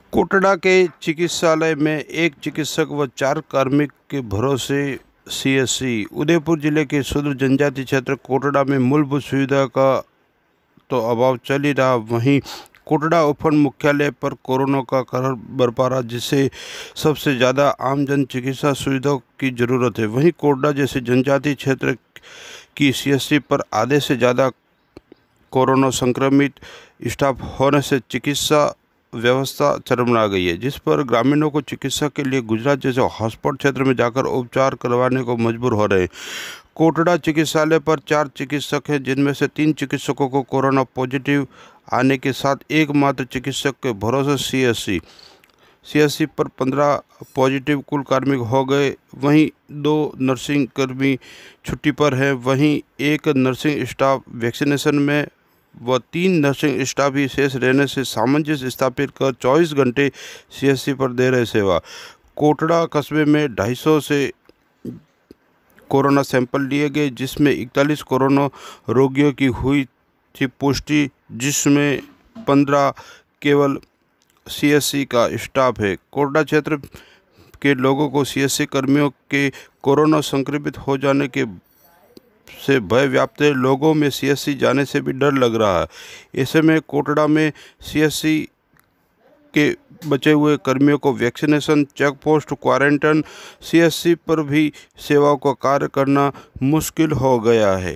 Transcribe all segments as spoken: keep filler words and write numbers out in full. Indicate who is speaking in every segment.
Speaker 1: कोटड़ा के चिकित्सालय में एक चिकित्सक व चार कार्मिक के भरोसे सीएससी। उदयपुर जिले के सुदूर जनजातीय क्षेत्र कोटड़ा में मूलभूत सुविधा का तो अभाव चल ही रहा, वहीं कोटड़ा उपखंड मुख्यालय पर कोरोना का कहर बरपा रहा, जिससे सबसे ज़्यादा आमजन चिकित्सा सुविधाओं की ज़रूरत है। वहीं कोटड़ा जैसे जनजातीय क्षेत्र की सीएससी पर आधे से ज़्यादा कोरोना संक्रमित स्टाफ होने से चिकित्सा व्यवस्था चरमरा गई है, जिस पर ग्रामीणों को चिकित्सा के लिए गुजरात जैसे हॉटस्पॉट क्षेत्र में जाकर उपचार करवाने को मजबूर हो रहे हैं। कोटड़ा चिकित्सालय पर चार चिकित्सक हैं, जिनमें से तीन चिकित्सकों को कोरोना पॉजिटिव आने के साथ एकमात्र चिकित्सक के भरोसे सीएससी सीएससी पर पंद्रह पॉजिटिव कुल कार्मिक हो गए। वहीं दो नर्सिंग कर्मी छुट्टी पर हैं, वहीं एक नर्सिंग स्टाफ वैक्सीनेशन में व तीन नर्सिंग स्टाफ ही शेष रहने से सामंजस्य स्थापित कर चौबीस घंटे सीएससी पर दे रहे सेवा। कोटड़ा कस्बे में ढाई सौ से कोरोना सैंपल लिए गए, जिसमें इकतालीस कोरोना रोगियों की हुई थी पुष्टि, जिसमें पंद्रह केवल सीएससी का स्टाफ है। कोटड़ा क्षेत्र के लोगों को सीएससी कर्मियों के कोरोना संक्रमित हो जाने के से भय व्याप्त है। लोगों में सीएससी जाने से भी डर लग रहा है। ऐसे में कोटड़ा में सीएससी के बचे हुए कर्मियों को vaccination, check post, quarantine, CSC पर भी सेवाओं का कार्य करना मुश्किल हो गया है।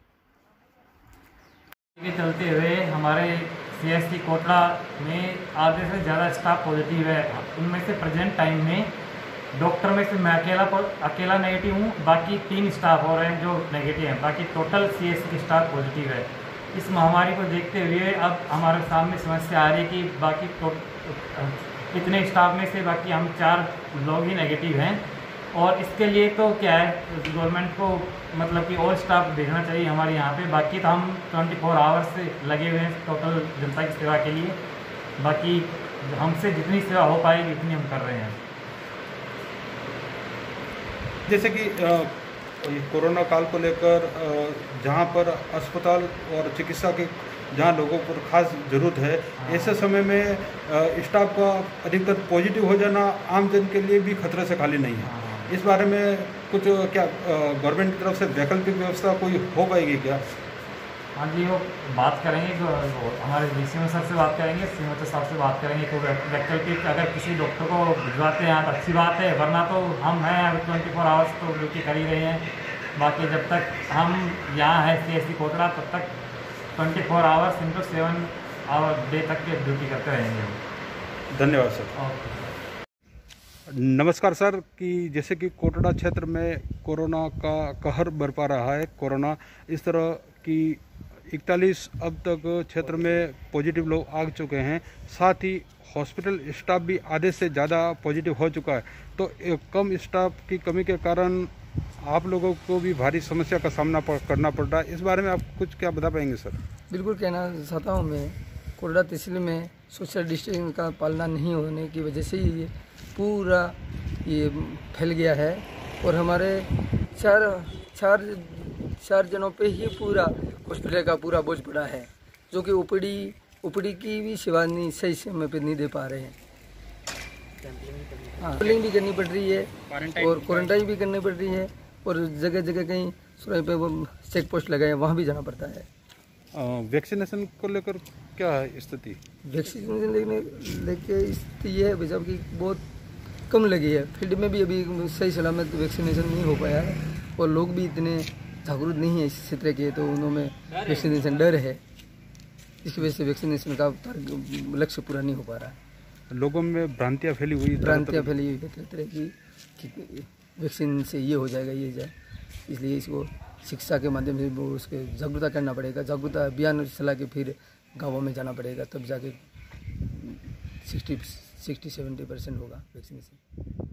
Speaker 2: के चलते हुए हमारे सीएससी कोटड़ा में आधे से ज़्यादा स्टाफ पॉजिटिव है। उनमें से प्रेजेंट टाइम में डॉक्टर में से मैं अकेला अकेला नेगेटिव हूँ, बाकी तीन स्टाफ और हैं जो नेगेटिव हैं, बाकी टोटल सीएससी की स्टाफ पॉजिटिव है। इस महामारी को देखते हुए अब हमारे सामने समस्या आ रही है कि बाकी तो इतने स्टाफ में से बाकी हम चार लोग ही नेगेटिव हैं, और इसके लिए तो क्या है, गवर्नमेंट को मतलब कि और स्टाफ भेजना चाहिए हमारे यहाँ पे। बाकी तो हम चौबीस आवर्स से लगे हुए हैं टोटल जनता की सेवा के लिए। बाकी हमसे जितनी सेवा हो पाएगी उतनी हम कर रहे हैं।
Speaker 3: जैसे कि कोरोना काल को लेकर जहाँ पर अस्पताल और चिकित्सा के जहाँ लोगों को खास ज़रूरत है, ऐसे समय में स्टाफ का अधिकतर पॉजिटिव हो जाना आम जन के लिए भी खतरे से खाली नहीं है। इस बारे में कुछ क्या गवर्नमेंट की तरफ से वैकल्पिक व्यवस्था कोई हो पाएगी क्या?
Speaker 2: हाँ जी, वो बात करेंगे, जो हमारे डीसीएम सर से बात करेंगे, सीएमओ साहब से बात करेंगे। तो वैकल्पिक अगर किसी डॉक्टर को भिजवाते हैं तो अच्छी बात है, वरना तो हम हैं अभी ट्वेंटी फोर आवर्स तो ड्यूटी कर ही रहे हैं। बाकी जब तक हम यहाँ हैं सीएससी कोटड़ा, तब तक twenty four hours into seven hour day तक के ड्यूटी करते रहेंगे।
Speaker 3: धन्यवाद सर। नमस्कार सर। कि जैसे कि कोटड़ा क्षेत्र में कोरोना का कहर बरपा रहा है, कोरोना इस तरह की इकतालीस अब तक क्षेत्र में पॉजिटिव लोग आ चुके हैं, साथ ही हॉस्पिटल स्टाफ भी आधे से ज़्यादा पॉजिटिव हो चुका है। तो कम स्टाफ की कमी के कारण आप लोगों को भी भारी समस्या का सामना करना पड़ रहा है। इस बारे में आप कुछ क्या बता पाएंगे सर?
Speaker 4: बिल्कुल कहना चाहता हूँ मैं, कोटड़ा तहसील में सोशल डिस्टेंसिंग का पालना नहीं होने की वजह से ये पूरा ये फैल गया है, और हमारे चार चार चार जनों पे ही पूरा हॉस्पिटल का पूरा बोझ पड़ा है, जो कि ओपीडी ओपीडी की भी सेवा नहीं सही समय पे नहीं दे पा रहे हैं। हाँ, ट्रेनिंग भी करनी पड़ रही है और क्वारंटाइन भी करनी पड़ रही है, और जगह जगह कहीं सुरई पे वो चेक पोस्ट लगाए वहाँ भी जाना पड़ता है।
Speaker 3: वैक्सीनेशन को लेकर क्या है स्थिति?
Speaker 4: वैक्सीनेशन लेने लेके स्थिति ये है जब कि बहुत कम लगी है। फील्ड में भी अभी सही सलामत वैक्सीनेशन नहीं हो पाया है, और लोग भी इतने जागरूक नहीं है इस क्षेत्र के, तो उनमें वैक्सीनेशन डर है, इसकी वजह से वैक्सीनेशन का लक्ष्य पूरा नहीं हो पा रहा है।
Speaker 3: लोगों में भ्रांतियाँ फैली हुई
Speaker 4: भ्रांतियाँ फैली हुई है तरह तरह की कि वैक्सीन से ये हो जाएगा ये जाए, इसलिए इसको शिक्षा के माध्यम से वो उसके जागरूकता करना पड़ेगा। जागरूकता अभियान चला के फिर गाँवों में जाना पड़ेगा, तब जाके सिक्सटी सिक्सटी सेवेंटी परसेंट होगा वैक्सीनेशन।